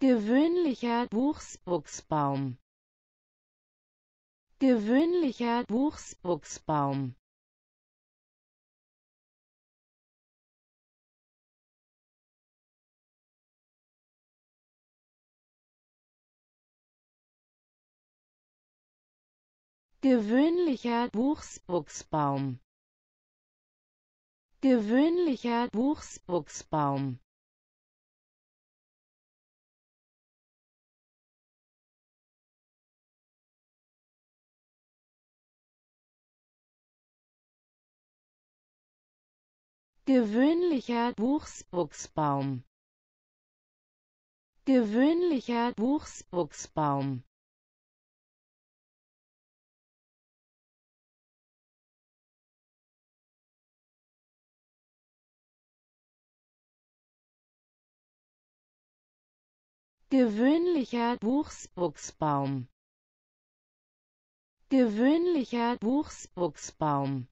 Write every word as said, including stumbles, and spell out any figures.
gewöhnlicher Buchsbuchsbaum, gewöhnlicher Buchsbuchsbaum, gewöhnlicher Buchsbuchsbaum, gewöhnlicher Buchsbuchsbaum, gewöhnlicher Buchsbuchsbaum, gewöhnlicher Buchsbuchsbaum, gewöhnlicher Buchsbuchsbaum, gewöhnlicher Buchsbuchsbaum,